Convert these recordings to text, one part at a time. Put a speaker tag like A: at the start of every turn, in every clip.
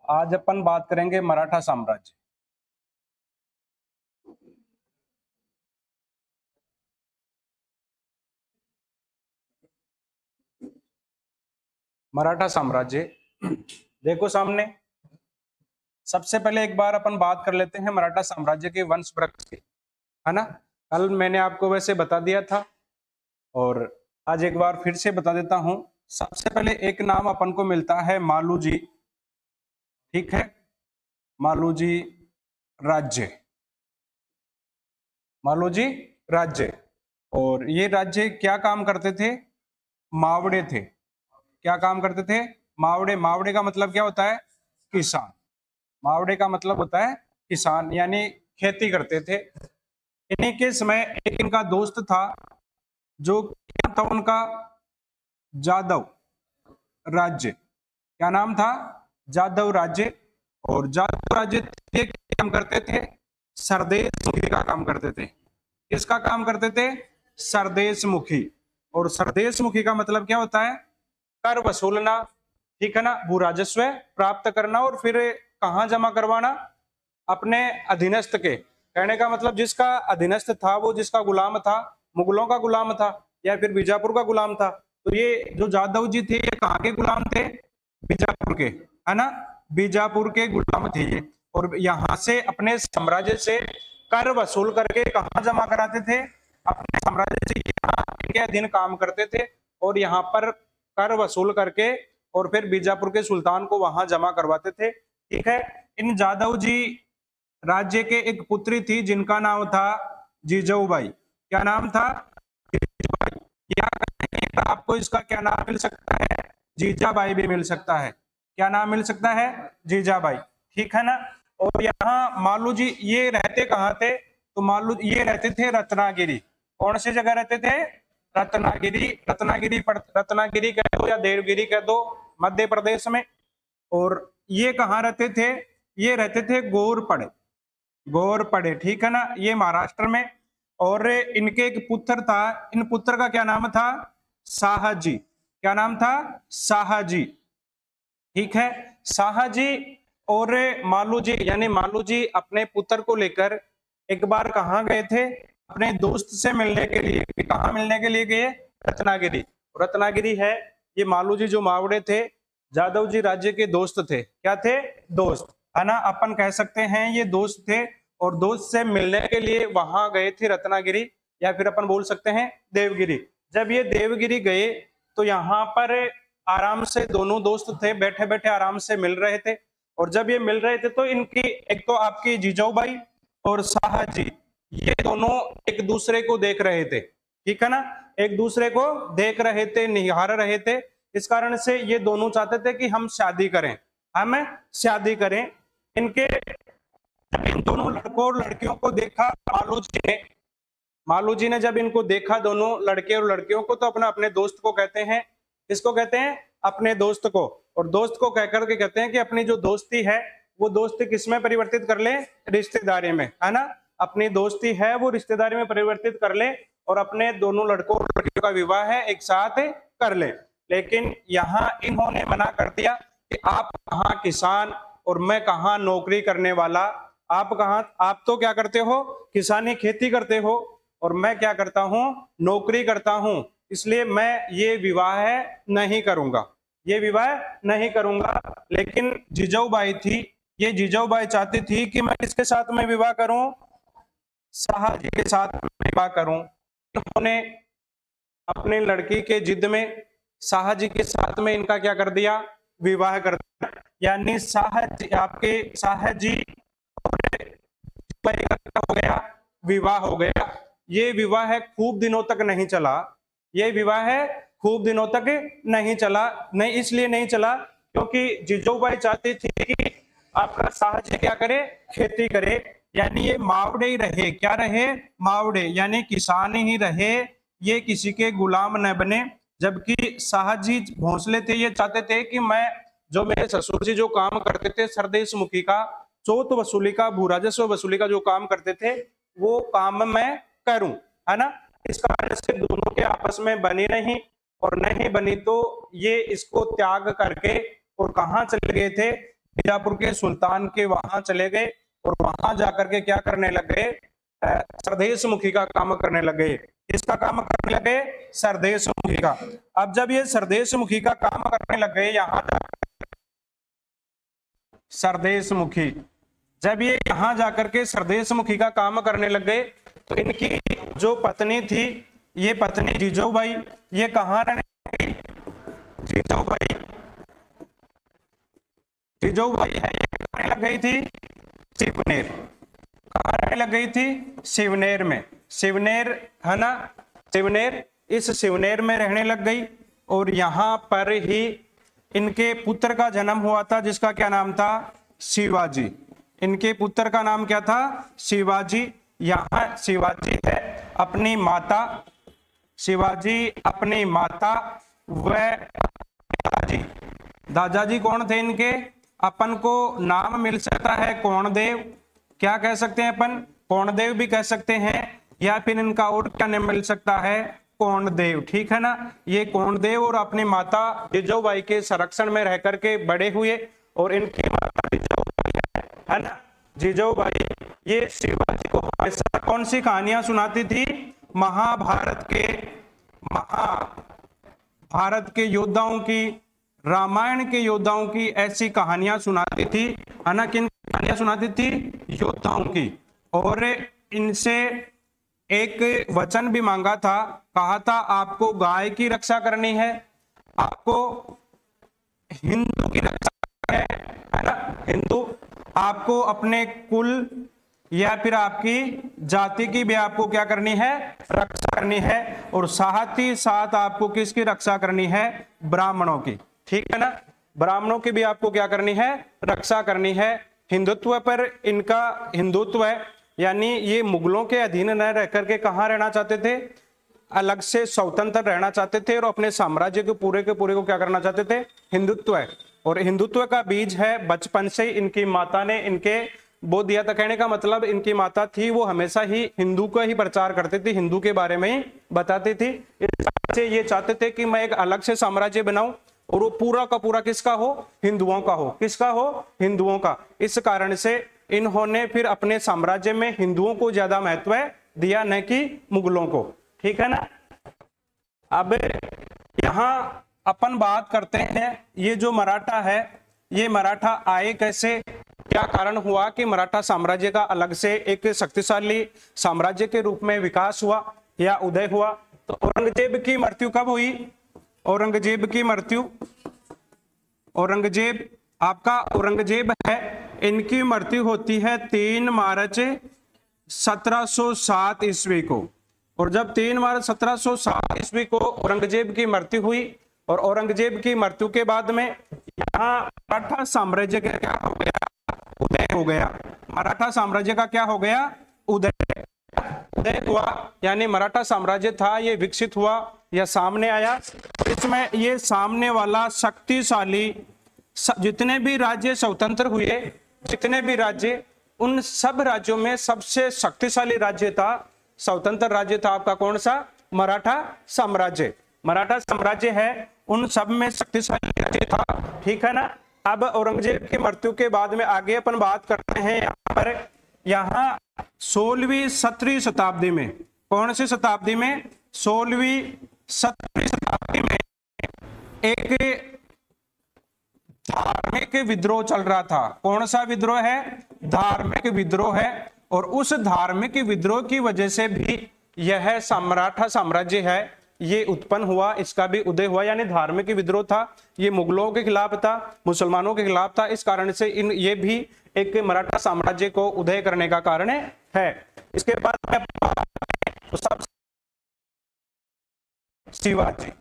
A: आज अपन बात करेंगे मराठा साम्राज्य। मराठा साम्राज्य देखो सामने। सबसे पहले एक बार अपन बात कर लेते हैं मराठा साम्राज्य के वंश वृक्ष की, है ना। कल मैंने आपको वैसे बता दिया था और आज एक बार फिर से बता देता हूं। सबसे पहले एक नाम अपन को मिलता है मालूजी, ठीक है, मालूजी राज्य, मालूजी राज्य। और ये राज्य क्या काम करते थे? मावड़े थे। क्या काम करते थे? मावड़े। मावड़े का मतलब क्या होता है? किसान। मावड़े का मतलब होता है किसान, यानी खेती करते थे। इन्हीं के समय एक इनका दोस्त था, जो क्या था उनका? जादव राज्य। क्या नाम था? जादव राज्य। और जादव राज्य थे, काम करते थे सरदेश मुखी का काम करते थे। किसका काम करते थे? सरदेश मुखी। और सरदेश मुखी का मतलब क्या होता है? कर वसूलना, ठीक है ना, भू राजस्व प्राप्त करना और फिर कहाँ जमा करवाना? अपने अधीनस्थ के। कहने का मतलब जिसका अधीनस्थ था, वो जिसका गुलाम था, मुगलों का गुलाम था या फिर बीजापुर का गुलाम था। तो ये जो जादव जी थे, ये कहाँ के गुलाम थे? बीजापुर के, है ना, बीजापुर के गुलाम थे ये। और यहाँ से अपने साम्राज्य से कर वसूल करके कहाँ जमा कराते थे? अपने साम्राज्य से यहाँ इनके अधीन काम करते थे और यहाँ पर कर वसूल करके और फिर बीजापुर के सुल्तान को वहां जमा करवाते थे, ठीक है। इन जादव जी राज्य के एक पुत्री थी जिनका नाम था जीजाऊबाई। क्या नाम था? जीजाऊबाई। या आपको इसका क्या नाम मिल सकता है? जीजाबाई भी मिल सकता है। क्या नाम मिल सकता है? जीजाबाई, ठीक है ना। और यहाँ मालू जी ये रहते कहाँ थे? तो मालू ये रहते थे रत्नागिरी। कौन सी जगह रहते थे? रत्नागिरी। रत्नागिरी कह दो या देवगिरी कह दो, मध्य प्रदेश में। और ये कहाँ रहते थे? ये रहते थे गोरपड़े। गोरपड़े, ठीक है ना, ये महाराष्ट्र में। और इनके एक पुत्र था, इन पुत्र का क्या नाम था? शाहजी। क्या नाम था? शाहजी, ठीक है, शाहजी। और मालू जी, यानी मालू जी अपने पुत्र को लेकर एक बार कहाँ गए थे? अपने दोस्त से मिलने के लिए। कहाँ मिलने के लिए गए? रत्नागिरी। रत्नागिरी है ये। मालू जी जो मावड़े थे, जादव जी राज्य के दोस्त थे। क्या थे? दोस्त, है ना। अपन कह सकते हैं ये दोस्त थे और दोस्त से मिलने के लिए वहां गए थे रत्नागिरी, या फिर अपन बोल सकते हैं देवगिरी। जब ये देवगिरी गए तो यहाँ पर आराम से दोनों दोस्त थे, बैठे बैठे आराम से मिल रहे थे। और जब ये मिल रहे थे तो इनकी एक तो आपकी जीजाऊबाई और शाहजी, ये दोनों एक दूसरे को देख रहे थे, ठीक है ना, एक दूसरे को देख रहे थे, निहार रहे थे। इस कारण से ये दोनों चाहते थे कि हम शादी करें, हम शादी करें। इनके जब इन दोनों लड़कों और लड़कियों को देखा मालू जी ने जब इनको देखा, दोनों लड़के और लड़कियों को, तो अपना अपने दोस्त को कहते हैं, इसको कहते हैं अपने दोस्त को। और दोस्त को कहकर के कहते हैं कि अपनी जो दोस्ती है वो दोस्ती किसमें परिवर्तित कर ले? रिश्तेदारी में, है ना। अपनी दोस्ती है वो रिश्तेदारी में परिवर्तित कर ले और अपने दोनों लड़कों और लड़कियों का विवाह है एक साथ कर ले। लेकिन यहाँ इन्होंने मना कर दिया कि आप कहाँ किसान और मैं कहाँ नौकरी करने वाला। आप कहाँ, आप तो क्या करते हो? किसानी खेती करते हो और मैं क्या करता हूँ? नौकरी करता हूँ। इसलिए मैं ये विवाह नहीं करूंगा, ये विवाह नहीं करूंगा। लेकिन जीजाऊबाई थी, ये जीजाऊबाई चाहती थी कि मैं किसके साथ में विवाह करूं? शाहजी के साथ में विवाह करूं। इन्होंने अपने लड़की के जिद में शाहजी के साथ में इनका क्या कर दिया? विवाह कर दिया। यानी शाहजी, आपके शाहजी हो गया, विवाह हो गया। ये विवाह खूब दिनों तक नहीं चला, ये विवाह खूब दिनों तक नहीं चला। नहीं इसलिए नहीं चला क्योंकि जीजाऊबाई चाहती थी कि आपका शाहजी क्या करे? खेती करे। यानी ये मावड़े ही रहे। क्या रहे? मावड़े, यानी किसान ही रहे, ये किसी के गुलाम न बने। जबकि शाहजी भोंसले थे, ये चाहते थे कि मैं, जो मेरे ससुर जी जो काम करते थे सरदेश मुखी का, चौथ वसूली का, भू राजस्व वसूली का जो काम करते थे, वो काम मैं करूं, है ना। इस कारण से दोनों के आपस में बनी नहीं, और नहीं बनी तो ये इसको त्याग करके और कहाँ चले गए थे? बीजापुर के सुल्तान के वहां चले गए और वहां जाकर के क्या करने लग गए, सरदेशमुखी का काम करने लग गए। इसका काम करने लगे, सरदेशमुखी का। अब जब ये सरदेशमुखी का काम करने लग गए, यहां सरदेशमुखी, जब ये यहां जाकर के सरदेशमुखी का काम करने लग गए तो इनकी जो पत्नी थी, ये पत्नी जिजोबाई, ये कहां रहने लगी, जिजोबाई, जिजोबाई है, ये रहने लग गई थी शिवनेर। कहां रहने लग गई थी, शिवनेर में। शिवनेर है ना, शिवनेर, इस शिवनेर में रहने लग गई और यहां पर ही इनके पुत्र का जन्म हुआ था, जिसका क्या नाम था, शिवाजी। इनके पुत्र का नाम क्या था, शिवाजी। यहां शिवाजी है अपनी माता, शिवाजी अपनी माता व दादाजी। दादाजी कौन थे इनके, अपन को नाम मिल सकता है कोणदेव, क्या कह सकते हैं अपन, कोणदेव भी कह सकते हैं, या फिर इनका और क्या नाम मिल सकता है, कोणदेव। ठीक है ना, ये कोणदेव और अपनी माता जिजोबाई के संरक्षण में रह करके बड़े हुए और इनकी माता जिजोबाई है ना, जिजोबाई, ये शिवाजी को हमेशा कौन सी कहानियां सुनाती थी, महाभारत के योद्धाओं की, रामायण के योद्धाओं की ऐसी कहानियां सुनाती थी, है ना। किन कहानियां सुनाती थी, योद्धाओं की। और इनसे एक वचन भी मांगा था, कहा था आपको गाय की रक्षा करनी है, आपको हिंदू की रक्षा है ना, हिंदू, आपको अपने कुल या फिर आपकी जाति की भी आपको क्या करनी है, रक्षा करनी है, और साथ ही साथ आपको किसकी रक्षा करनी है, ब्राह्मणों की। ठीक है ना, ब्राह्मणों की भी आपको क्या करनी है, रक्षा करनी है। हिंदुत्व पर इनका हिंदुत्व है, यानी ये मुगलों के अधीन न रह करके कहां रहना चाहते थे, अलग से स्वतंत्र रहना चाहते थे और अपने साम्राज्य के पूरे को क्या करना चाहते थे, हिंदुत्व है। और हिंदुत्व का बीज है बचपन से इनकी माता ने इनके बो दिया था। कहने का मतलब इनकी माता थी वो हमेशा ही हिंदू का ही प्रचार करती थी, हिंदू के बारे में ही बताती थी। इससे ये चाहते थे कि मैं एक अलग से साम्राज्य बनाऊं और वो पूरा का पूरा किसका हो, हिंदुओं का हो। किसका हो, हिंदुओं का। इस कारण से इन्होंने फिर अपने साम्राज्य में हिंदुओं को ज्यादा महत्व दिया, न कि मुगलों को। ठीक है ना। अब यहां अपन बात करते हैं, ये जो मराठा है, ये मराठा आए कैसे, क्या कारण हुआ कि मराठा साम्राज्य का अलग से एक शक्तिशाली साम्राज्य के रूप में विकास हुआ या उदय हुआ। तो औरंगजेब की मृत्यु कब हुई, औरंगजेब की मृत्यु, औरंगजेब आपका औरंगजेब है, इनकी मृत्यु होती है 3 मार्च 1707 ईस्वी को। और जब 3 मार्च 1707 ईस्वी को औरंगजेब की मृत्यु हुई, और औरंगजेब की मृत्यु के बाद में यहाँ मराठा साम्राज्य का क्या हो गया, उदय हो गया। मराठा साम्राज्य का क्या हो गया, उदय हुआ, यानी मराठा साम्राज्य था ये विकसित हुआ या सामने आया। इसमें ये सामने वाला शक्तिशाली, जितने भी राज्य स्वतंत्र हुए, जितने भी राज्य, उन सब राज्यों में सबसे शक्तिशाली राज्य था, स्वतंत्र राज्य था आपका कौन सा, मराठा साम्राज्य। मराठा साम्राज्य है उन सब में शक्तिशाली राज्य था। ठीक है ना। अब औरंगजेब की मृत्यु के बाद में आगे अपन बात करते हैं यहाँ पर, यहाँ 16वीं 17वीं शताब्दी में, कौन सी शताब्दी में, 16वीं 17वीं शताब्दी में एक धार्मिक विद्रोह चल रहा था। कौन सा विद्रोह है, धार्मिक विद्रोह है। और उस धार्मिक विद्रोह की वजह से भी यह मराठा साम्राज्य है ये उत्पन्न हुआ, इसका भी उदय हुआ। यानी धार्मिक विद्रोह था, ये मुगलों के खिलाफ था, मुसलमानों के खिलाफ था। इस कारण से ये भी एक मराठा साम्राज्य को उदय करने का कारण है। इसके बाद शिवाजी,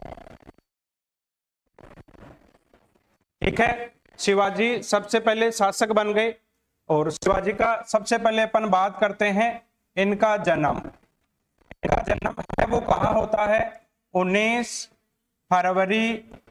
A: ठीक है, शिवाजी सबसे पहले शासक बन गए। और शिवाजी का सबसे पहले अपन बात करते हैं इनका जन्म। इनका जन्म है वो कहाँ होता है, 19 फरवरी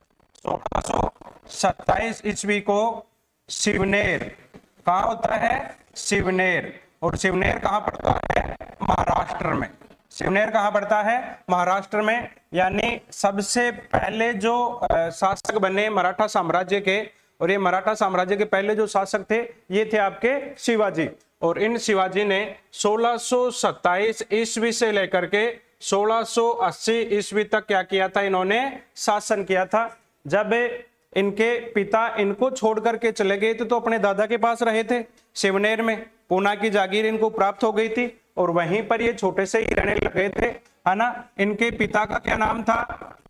A: 1627 ईस्वी को शिवनेर, कहाँ होता है, शिवनेर। और शिवनेर कहाँ पड़ता है, महाराष्ट्र में। शिवनेर कहाँ पड़ता है, महाराष्ट्र में। यानी सबसे पहले जो शासक बने मराठा साम्राज्य के और ये मराठा साम्राज्य के पहले जो शासक थे ये थे आपके शिवाजी। और इन शिवाजी ने 1627 ईस्वी से लेकर के 1680 ईस्वी तक क्या किया था, इन्होंने शासन किया था। जब इनके पिता इनको छोड़ करके चले गए थे तो अपने दादा के पास रहे थे शिवनेर में, पूना की जागीर इनको प्राप्त हो गई थी और वहीं पर ये छोटे से ही रहने लगे थे, है ना। इनके पिता का क्या नाम था,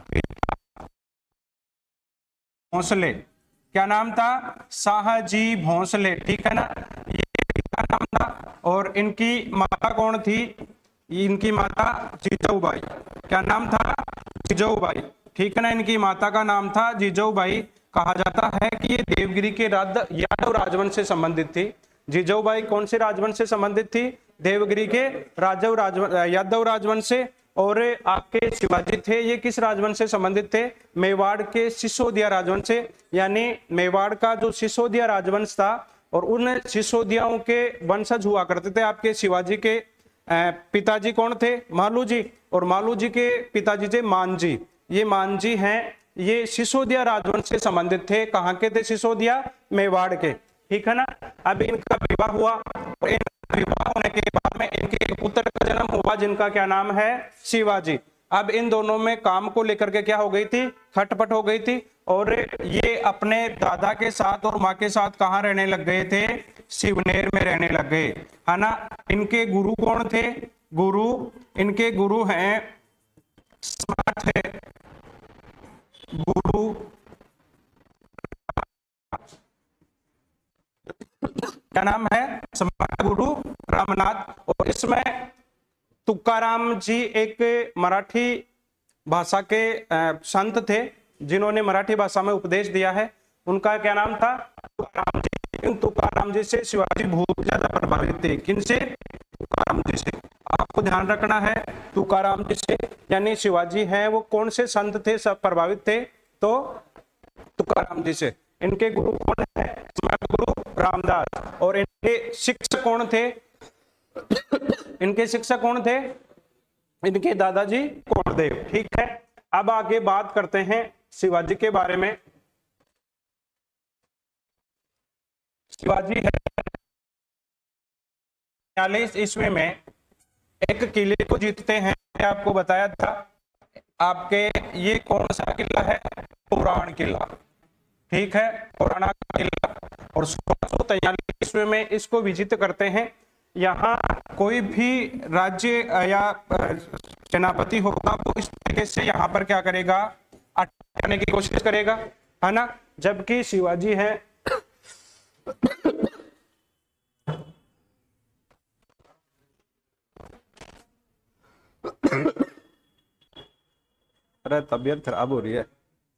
A: भोंसले, क्या नाम था, शाहजी भोंसले, ठीक है ना, ये पिता नाम था। और इनकी माता कौन थी, इनकी माता जिजाऊबाई, क्या नाम था, जिजाऊबाई, ठीक है ना। इनकी माता का नाम था जिजाऊबाई। कहा जाता है कि ये देवगिरी के यादव राजवंश से संबंधित थी। जिजाऊबाई कौन से राजवंश से संबंधित थी, देवगिरी के यादव राजवंश से। और आपके शिवाजी थे ये किस राजवंश से संबंधित थे, मेवाड़ के सिसोदिया राजवंश से। यानी मेवाड़ का जो सिसोदिया राजवंश था और उन सिसोदियाओं के वंशज हुआ करते थे आपके शिवाजी के पिताजी कौन थे, मालू जी, और मालू जी के पिताजी थे मांझी। ये मांझी हैं, ये सिसोदिया राजवंश से संबंधित थे। कहाँ के थे, सिसोदिया, मेवाड़ के, ठीक है ना। अब इनका विवाह हुआ और इनका विवाह होने के बाद में इनके एक पुत्र का जन्म हुआ जिनका क्या नाम है, शिवाजी। अब इन दोनों में काम को लेकर के क्या हो गई थी, खटपट हो गई थी और ये अपने दादा के साथ और माँ के साथ कहाँ रहने लग गए थे, शिवनेर में रहने लग गए, है ना। इनके गुरु कौन थे, इनके गुरु हैं सम्राट है गुरु क्या नाम है, सम्राट गुरु रामनाथ। और इसमें तुकाराम जी एक मराठी भाषा के संत थे जिन्होंने मराठी भाषा में उपदेश दिया है। उनका क्या नाम था, तुकाराम जी। तुकाराम जी से शिवाजी बहुत ज्यादा प्रभावित थे। किनसे, तुकाराम जी से। आपको ध्यान रखना है, तुकाराम जी से, यानी शिवाजी हैं वो कौन से संत थे सब प्रभावित थे, तो तुकाराम जी से। इनके गुरु कौन है, गुरु रामदास। और इनके शिक्षक कौन थे, इनके शिक्षक कौन थे, इनके दादाजी कोंडदेव, ठीक है। अब आगे बात करते हैं शिवाजी के बारे में। शिवाजी है 46 ईस्वी में एक किले को जीतते हैं, आपको बताया था आपके, ये कौन सा किला है, पुराण किला, ठीक है, पुराना किला। और 1643 ईस्वी में इसको विजित करते हैं। यहाँ कोई भी राज्य या सेनापति होगा वो इस तरीके से यहाँ पर क्या करेगा, अटकाने की कोशिश करेगा, है ना। जबकि शिवाजी है अरे तबीयत खराब हो रही है।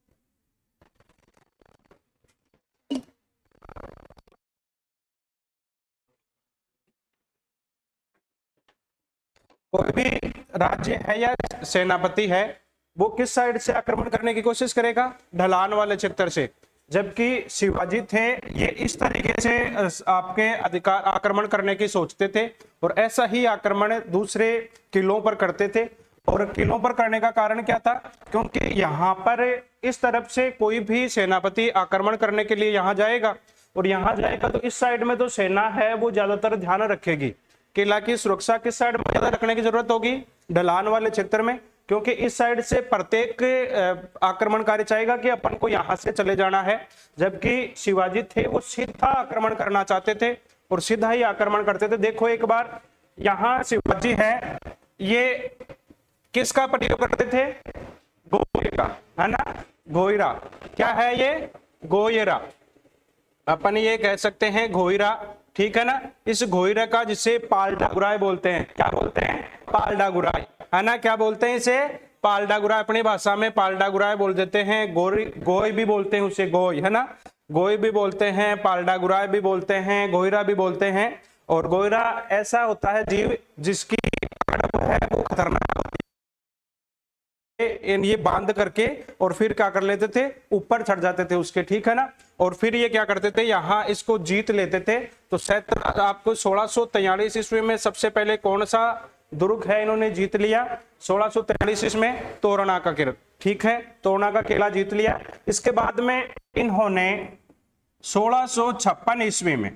A: कोई भी राज्य है या सेनापति है वो किस साइड से आक्रमण करने की कोशिश करेगा, ढलान वाले क्षेत्र से। जबकि शिवाजी थे ये इस तरीके से आपके अधिकार आक्रमण करने की सोचते थे और ऐसा ही आक्रमण दूसरे किलों पर करते थे। और किलों पर करने का कारण क्या था, क्योंकि यहाँ पर इस तरफ से कोई भी सेनापति आक्रमण करने के लिए यहाँ जाएगा और यहाँ जाएगा तो इस साइड में तो सेना है वो ज्यादातर ध्यान रखेगी। किला की सुरक्षा किस साइड में ज्यादा रखने की जरूरत होगी, ढलान वाले क्षेत्र में, क्योंकि इस साइड से प्रत्येक आक्रमणकारी चाहेगा कि अपन को यहां से चले जाना है। जबकि शिवाजी थे वो सीधा आक्रमण करना चाहते थे और सीधा ही आक्रमण करते थे। देखो एक बार यहाँ शिवाजी है ये किसका प्रयोग करते थे, गोयरा का, है ना, गोयरा। क्या है ये, गोयरा, अपन ये कह सकते हैं घोयरा, ठीक है ना। इस घोयरा का जिसे पालडागुराय बोलते हैं, क्या बोलते हैं, पालडागुराय, है ना। क्या बोलते हैं इसे, पालडागुराय, अपनी भाषा में पालडागुराय बोल देते हैं। गोय भी बोलते हैं उसे, गोय, है ना, गोय भी बोलते हैं, पालडागुराय भी बोलते हैं, घोयरा भी बोलते हैं। और घोयरा ऐसा होता है जीव जिसकी है वो खतरनाक होती है, ये बांध करके और फिर क्या कर लेते थे, ऊपर चढ़ जाते थे उसके, ठीक है ना। और फिर ये क्या करते थे, यहाँ इसको जीत लेते थे। तो आपको 1643 ईस्वी में सबसे पहले कौन सा दुर्ग है इन्होंने जीत लिया, 1643 ईस्वी में तोरणा का किला, ठीक है, तोरणा का किला जीत लिया। इसके बाद में इन्होंने 1656 ईस्वी में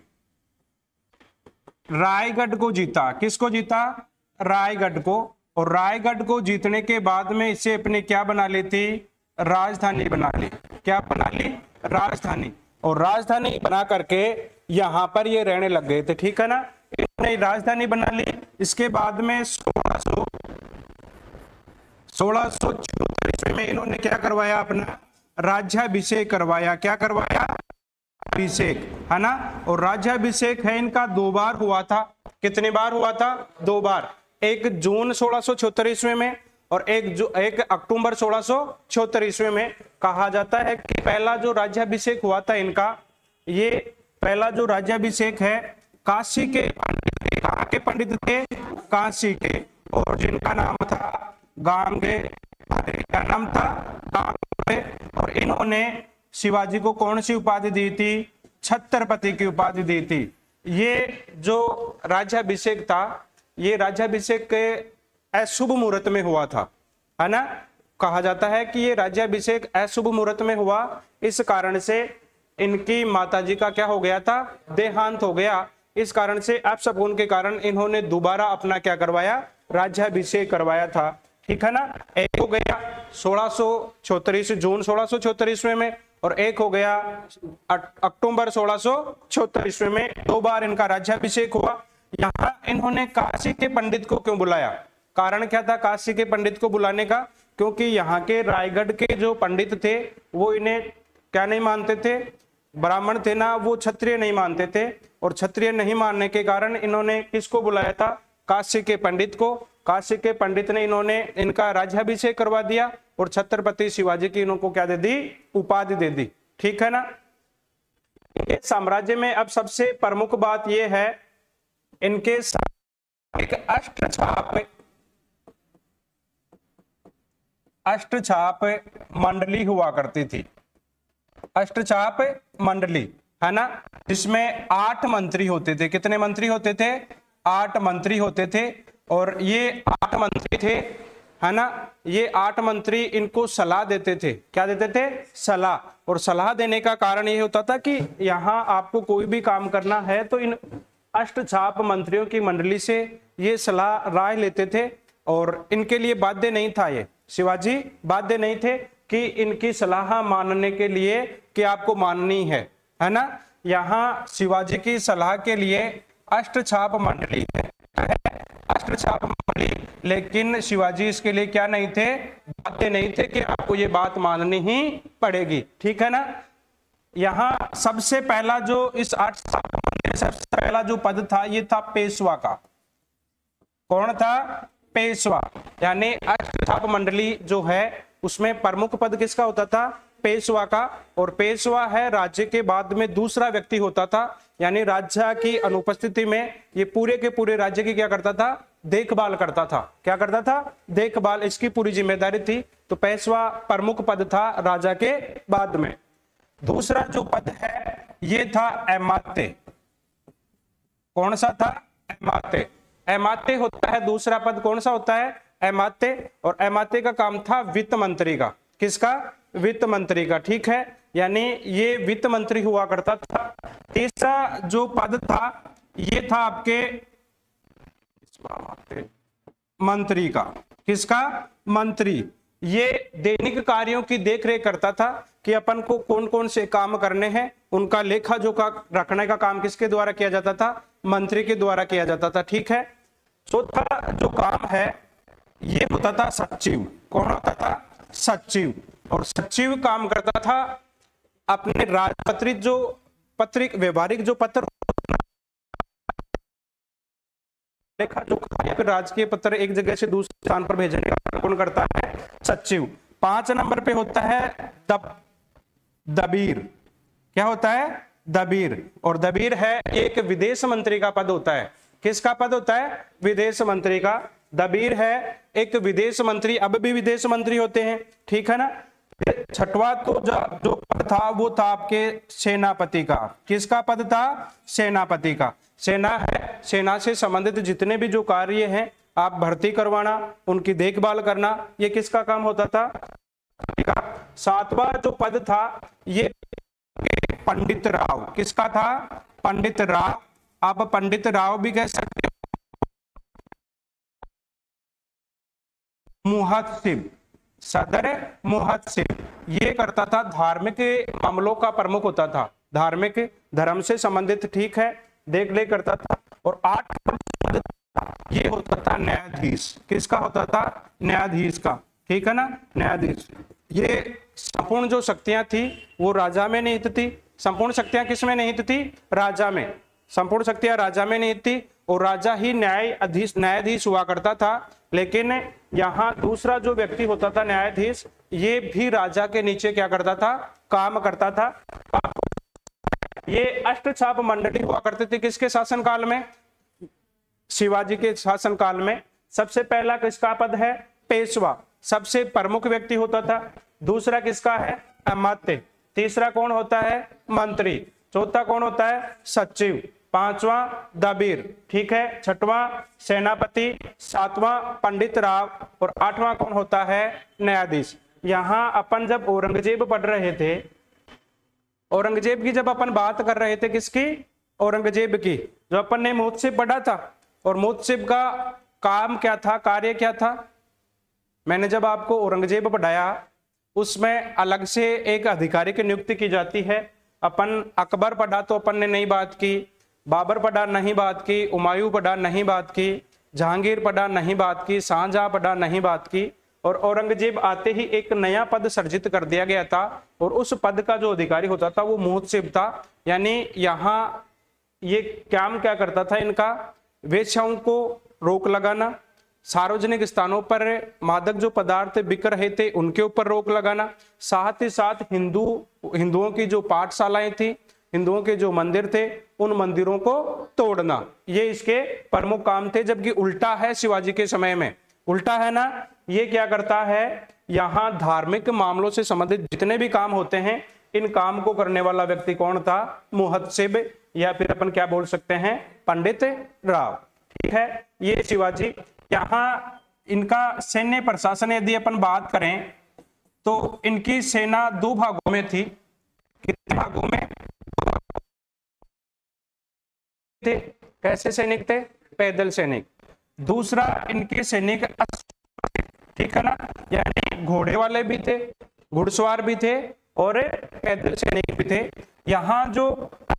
A: रायगढ़ को जीता। किसको जीता? रायगढ़ को। और रायगढ़ को जीतने के बाद में इसे अपने क्या बना ली थी? राजधानी बना ली। क्या बना ली? राजधानी। और राजधानी बना करके यहां पर ये रहने लग गए थे, ठीक है ना। इन्होंने राजधानी बना ली। इसके बाद में 1674 ईस्वी में इन्होंने क्या करवाया? अपना राज्याभिषेक करवाया। क्या करवाया? अभिषेक, है ना। और राज्याभिषेक है इनका 2 बार हुआ था। कितनी बार हुआ था? 2 बार। एक जून 1674 ईस्वी में और एक अक्टूबर 1674 ईस्वी में। कहा जाता है कि पहला जो राज्याभिषेक हुआ था इनका, ये पहला जो राज्याभिषेक है काशी के पंडित थे। कहाँ के पंडित थे? काशी के। और जिनका नाम था गांगे। क्या नाम था? गांगे। और इन्होंने शिवाजी को कौन सी उपाधि दी थी? छत्रपति की उपाधि दी थी। ये जो राज्याभिषेक था, ये राज्याभिषेक के अशुभ मुहूर्त में हुआ था, है ना। कहा जाता है कि ये राज्याभिषेक अशुभ मुहूर्त में हुआ, इस कारण से इनकी माताजी का क्या हो गया था? देहांत हो गया। इस कारण से अपशकुन के कारण इन्होंने दोबारा अपना क्या करवाया? राज्याभिषेक करवाया था, ठीक है ना। एक हो गया 1674 जून 1674 ईस्वी में और एक हो गया अक्टूबर 1674 ईस्वी में। 2 बार इनका राज्याभिषेक हुआ। यहाँ इन्होंने काशी के पंडित को क्यों बुलाया? कारण क्या था काशी के पंडित को बुलाने का? क्योंकि यहाँ के रायगढ़ के जो पंडित थे वो इन्हें क्या नहीं मानते थे? ब्राह्मण थे ना, वो क्षत्रिय नहीं मानते थे। और क्षत्रिय नहीं मानने के कारण इन्होंने किसको बुलाया था? काशी के पंडित को। काशी के पंडित ने इन्होंने इनका राज्याभिषेक करवा दिया और छत्रपति शिवाजी की इनको क्या दे दी? उपाधि दे दी, ठीक है ना। साम्राज्य में अब सबसे प्रमुख बात यह है, इनके एक अष्टछाप मंडली हुआ करती थी। अष्टछाप मंडली, है ना, जिसमें 8 मंत्री होते थे। कितने मंत्री होते थे? 8 मंत्री होते थे। और ये 8 मंत्री थे, है ना। ये 8 मंत्री इनको सलाह देते थे। क्या देते थे? सलाह। और सलाह देने का कारण ये होता था कि यहाँ आपको कोई भी काम करना है तो इन अष्टछाप मंत्रियों की मंडली से ये सलाह राय लेते थे। और इनके लिए बाध्य नहीं था, ये शिवाजी बाध्य नहीं थे कि इनकी सलाह मानने के लिए कि आपको माननी है ना। यहाँ शिवाजी की सलाह के लिए अष्टछाप मंडली है, अष्टछाप मंडली। लेकिन शिवाजी इसके लिए क्या नहीं थे? बाध्य नहीं थे कि आपको ये बात माननी ही पड़ेगी, ठीक है ना। यहाँ सबसे पहला जो इस अष्टछाप मंडली सबसे पहला जो पद था ये था पेशवा का। कौन था? पेशवा। यानी अष्टछाप मंडली जो है उसमें प्रमुख पद किसका होता था? पेशवा का। और पेशवा है राज्य के बाद में दूसरा व्यक्ति होता था, यानी राज्य की अनुपस्थिति में ये पूरे के पूरे राज्य की क्या करता था? देखभाल करता था। क्या करता था? देखभाल, इसकी पूरी जिम्मेदारी थी। तो पेशवा प्रमुख पद था राजा के बाद में। दूसरा जो पद है ये था अमात्य। कौन सा था? अमात्य। अमात्य होता है दूसरा पद। कौन सा होता है? अमात्य। और अमात्य का काम था वित्त मंत्री का। किसका? वित्त मंत्री का, ठीक है। यानी ये वित्त मंत्री हुआ करता था। तीसरा जो पद था ये था आपके मंत्री का। किसका? मंत्री। ये दैनिक कार्यों की देखरेख करता था कि अपन को कौन कौन से काम करने हैं, उनका लेखा जोखा रखने का काम किसके द्वारा किया जाता था? मंत्री के द्वारा किया जाता था, ठीक है। चौथा जो काम है ये होता था सचिव। कौन होता था? सचिव। और सचिव काम करता था अपने राजपत्रित जो पत्रिक व्यवहारिक जो पत्र लेखा जो राजकीय पत्र एक जगह से दूसरे स्थान पर भेजने का काम कौन करता है? सचिव। 5 नंबर पे होता है दबीर। क्या होता है? दबीर। और दबीर है एक विदेश मंत्री का पद होता है। किसका पद होता है? विदेश मंत्री का। दबीर है एक विदेश मंत्री, अब भी विदेश मंत्री होते हैं, ठीक है ना। छठवां तो जो पद था वो था आपके सेनापति का। किसका पद था? सेनापति का। सेना है, सेना से संबंधित जितने भी जो कार्य हैं, आप भर्ती करवाना, उनकी देखभाल करना, ये किसका काम होता था? 7वां जो पद था ये पंडित राव, किसका था? पंडित राव। आप पंडित राव भी कह सकते हो। मुहत्सिब, सदर मुहत्सिब, ये करता था, धार्मिक मामलों का प्रमुख होता था, धार्मिक धर्म से संबंधित, ठीक है, देख ले करता था। और 8 ये होता था न्यायाधीश, किसका होता था? न्यायाधीश का, ठीक है ना, न्यायाधीश। ये संपूर्ण जो शक्तियां थी वो राजा में निहित थी। संपूर्ण शक्तियां किस में निहित थी? राजा में। संपूर्ण शक्तियां राजा में निहित थी और राजा ही न्यायाधीश हुआ करता था। लेकिन यहाँ दूसरा जो व्यक्ति होता था न्यायाधीश, ये भी राजा के नीचे क्या करता था? काम करता था। ये अष्टचाप मंडली हुआ करते थे किसके शासनकाल में? शिवाजी के शासनकाल में। सबसे पहला किसका पद है? पेशवा, सबसे प्रमुख व्यक्ति होता था। दूसरा किसका है? अमात्य। तीसरा कौन होता है? मंत्री। चौथा कौन होता है? सचिव। पांचवा दबीर, ठीक है। छठवां सेनापति। सातवां पंडित राव। और आठवां कौन होता है? न्यायाधीश। यहां अपन जब औरंगजेब पढ़ रहे थे, औरंगजेब की जब अपन बात कर रहे थे, किसकी? औरंगजेब की। जो अपन ने मुहत्सिब पढ़ा था, और मुहत्सिब का काम क्या था, कार्य क्या था? मैंने जब आपको औरंगजेब पढ़ाया, उसमें अलग से एक अधिकारी की नियुक्ति की जाती है। अपन अकबर पढ़ा तो अपन ने नहीं बात की, बाबर पढ़ा नहीं बात की, हुमायूं पढ़ा नहीं बात की, जहांगीर पढ़ा नहीं बात की, शाहजहां पढ़ा नहीं बात की। और औरंगजेब आते ही एक नया पद सर्जित कर दिया गया था, और उस पद का जो अधिकारी होता था वो मुहत्सिब था। यानी यहाँ ये काम क्या करता था इनका? वेश्याओं को रोक लगाना, सार्वजनिक स्थानों पर मादक जो पदार्थ बिक रहे थे उनके ऊपर रोक लगाना, साथ ही साथ हिंदुओं की जो पाठशालाएं थी, हिंदुओं के जो मंदिर थे, उन मंदिरों को तोड़ना, ये इसके प्रमुख काम थे। जबकि उल्टा है शिवाजी के समय में, उल्टा है ना। ये क्या करता है? यहाँ धार्मिक मामलों से संबंधित जितने भी काम होते हैं, इन काम को करने वाला व्यक्ति कौन था? मुहत्सिब, या फिर अपन क्या बोल सकते हैं? पंडित राव, ठीक है। ये शिवाजी। यहाँ इनका सैन्य प्रशासन यदि अपन बात करें तो इनकी सेना 2 भागों में थी। कितने भागों में थे? कैसे सैनिक थे? पैदल सैनिक। दूसरा, इनके सैनिक, ठीक है ना, यानी घोड़े वाले भी थे, घुड़सवार भी थे, और पैदल सैनिक भी थे। यहाँ जो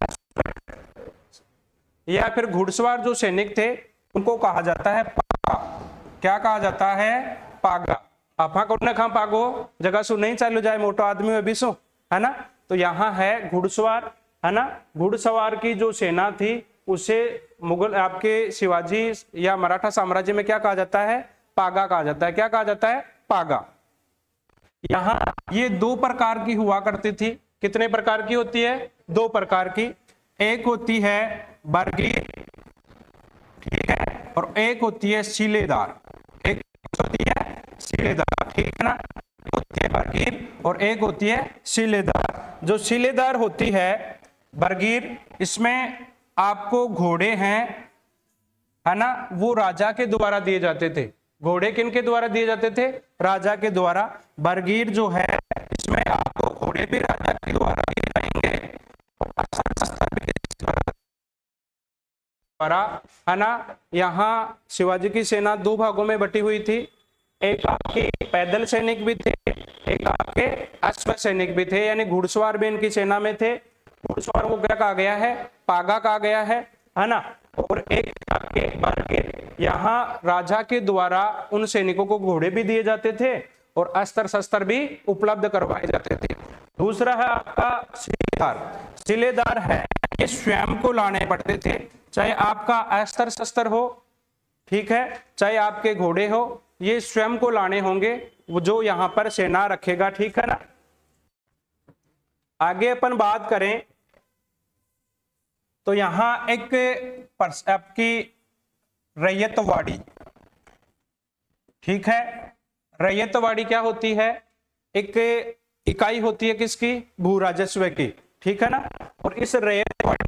A: या फिर घुड़सवार जो सैनिक थे उनको कहा जाता है पागा। क्या कहा जाता है? पागा। आपा कौन खा पागो जगह सु नहीं चालू जाए, मोटो आदमी में बीसो, है ना। तो यहाँ है घुड़सवार, है ना। घुड़सवार की जो सेना थी उसे मुगल आपके शिवाजी या मराठा साम्राज्य में क्या कहा जाता है? पागा कहा जाता है। क्या कहा जाता है? पागा। यहाँ ये 2 प्रकार की हुआ करती थी। कितने प्रकार की होती है? 2 प्रकार की। एक होती है बरगीर, ठीक है, और एक होती है सीलेदार। एक होती है सीलेदार, ठीक है ना, होती है बरगीर, और एक होती है सीलेदार। जो सीलेदार होती है बरगीर, इसमें आपको घोड़े हैं, है ना, वो राजा के द्वारा दिए जाते थे। घोड़े किनके द्वारा दिए जाते थे? राजा के द्वारा। बरगीर जो है इसमें आपको घोड़े भी राजा के द्वारा दिए जाएंगे, है ना। यहाँ शिवाजी की सेना 2 भागों में बटी हुई थी। एक आपके पैदल सैनिक भी थे, एक आपके अश्व सैनिक भी थे, यानी घुड़सवार भी इनकी सेना में थे। घुड़सवार को क्या कहा गया है? पागा कहा गया है ना। और एक आपके बरगीर, यहाँ राजा के द्वारा उन सैनिकों को घोड़े भी दिए जाते थे और अस्त्र शस्त्र भी उपलब्ध करवाए जाते थे। दूसरा है आपका सिलेदार। सिलेदार है, ये स्वयं को लाने पड़ते थे, चाहे आपका अस्त्र शस्त्र हो, ठीक है, चाहे आपके घोड़े हो, ये स्वयं को लाने होंगे, वो जो यहाँ पर सेना रखेगा, ठीक है ना। आगे अपन बात करें तो यहां एक आपकी रैयतवाड़ी, ठीक है। रैयतवाड़ी क्या होती है? एक इकाई होती है किसकी? भू राजस्व की, ठीक है ना। और इस रैयतवाड़ी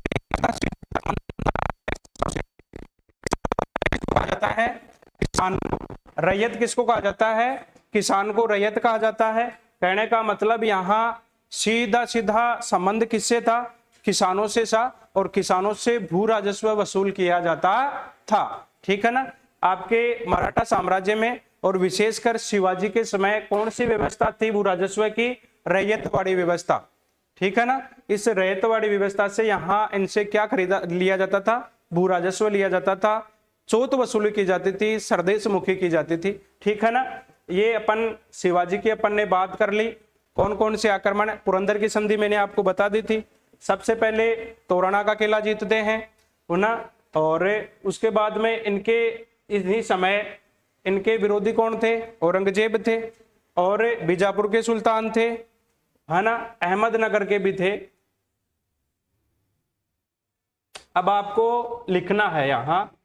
A: कहा जाता है किसान को। रैयत किसको कहा जाता है? किसान को रैयत कहा जाता है। कहने का मतलब यहाँ सीधा सीधा संबंध किससे था? किसानों से था, और किसानों से भू राजस्व वसूल किया जाता था। ठीक है ना। आपके मराठा साम्राज्य में और विशेषकर शिवाजी के समय कौन सी व्यवस्था थी भू राजस्व की? रैयतवाड़ी व्यवस्था। ठीक है ना। इस रैयतवाड़ी व्यवस्था से यहाँ इनसे क्या खरीदा लिया जाता था? भू राजस्व लिया जाता था, चौथ वसूली की जाती थी, सरदेश मुखी की जाती थी। ठीक है ना। ये अपन शिवाजी की अपन ने बात कर ली। कौन कौन से आक्रमण? पुरंदर की संधि मैंने आपको बता दी थी। सबसे पहले तोरणा का किला जीतते हैं, है ना। और उसके बाद में इनके इन्हीं समय इनके विरोधी कौन थे? औरंगजेब थे, और बीजापुर के सुल्तान थे, है ना। अहमदनगर के भी थे। अब आपको लिखना है यहाँ